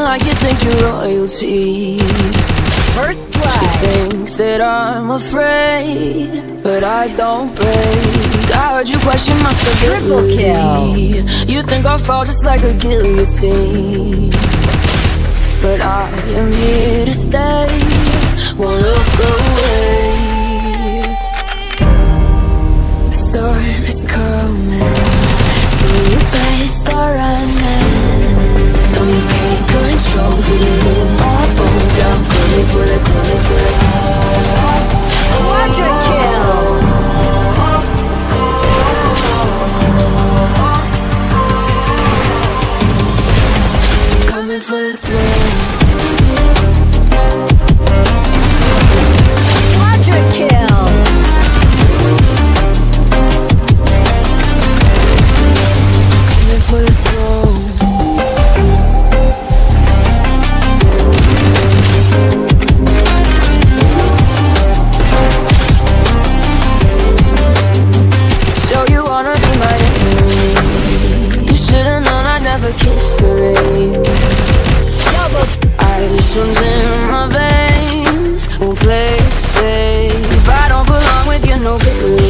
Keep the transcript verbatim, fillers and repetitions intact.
like you think you're royalty. First blood. You think that I'm afraid, but I don't break. I heard you question my stability. Triple kill. You think I'll fall just like a guillotine, but I am here to stay, won't look away. The storm is coming, so you better start running. No, you can't control, feel it in my bones. I'm coming for the, coming for the Quadra kill. Coming for the throne. Quadra kill. Coming for the throne. So you wanna be my enemy? You should've known I'd never kiss the rain. Ice runs in my veins, won't play it safe. I don't belong with your nobility.